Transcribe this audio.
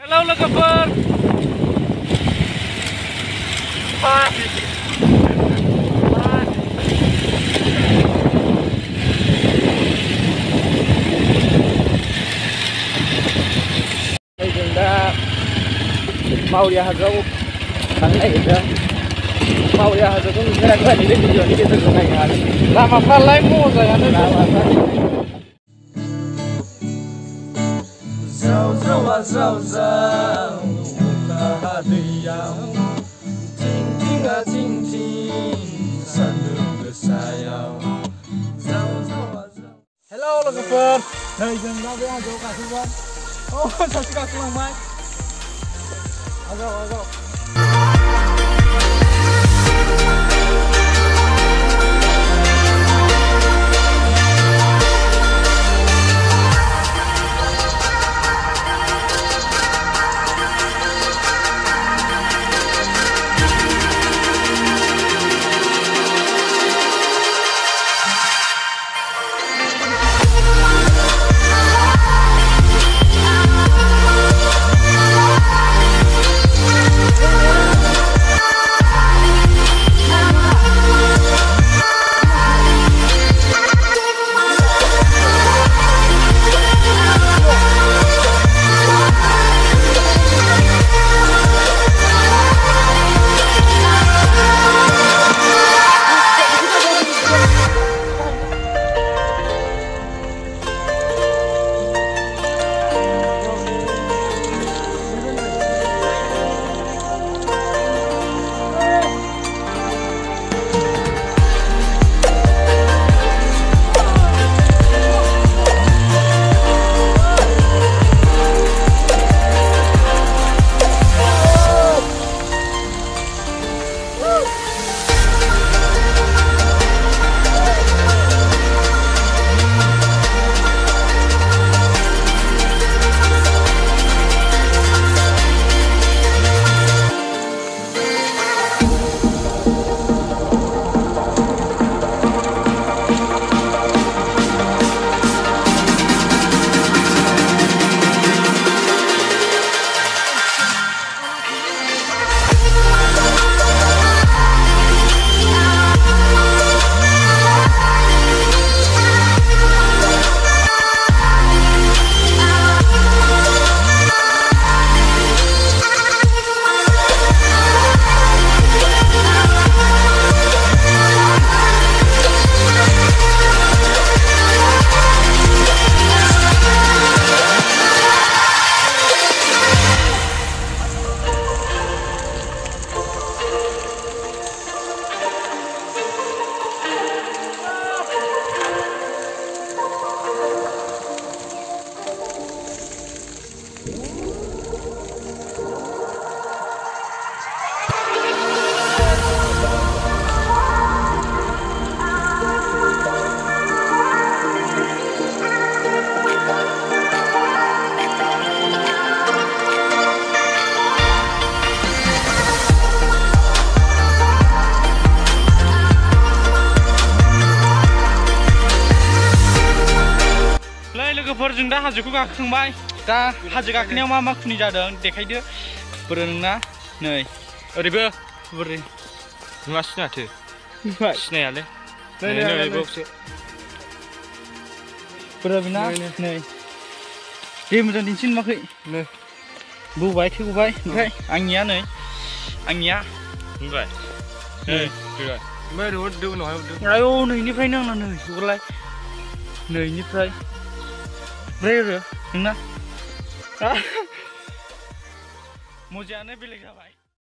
Halo logoper. Đây chúng ta mau đi hạt rau tháng này được mau đi hạt rau cũng cái này đi đến giờ đi đến giờ này hả làm mà pha lấy mua rồi anh làm mà rau rau rau rau cả diam ting ting sandung sayang rau rau rau. Hello logoper. Đây chúng ta với hạt rau cả chúng con. Oh, chào các bạn mai. Hạt rau. लोगोफोरजों दा हाजोखौ गाखोखांबाय दा हाजो गाखोनायाव मा खुनि जादों देखायदो बोरो नोंना नै ओरैबो बोरै नुवा सिनायाथो सिनायालै नै बावसो बोरो बिना नै दे मोजां दिन्थिनो मोनाखै नै बौबाय थेगौबाय ओमफ्राय आंनिया होनबाय नै फैबाय ओमफ्राय हरदो उनावहाय हरदो आयौ नैनिफ्रायनो आंना नै हरलाय नैनिफ्राय Rere, nggak? Mau jalannya pilih apa?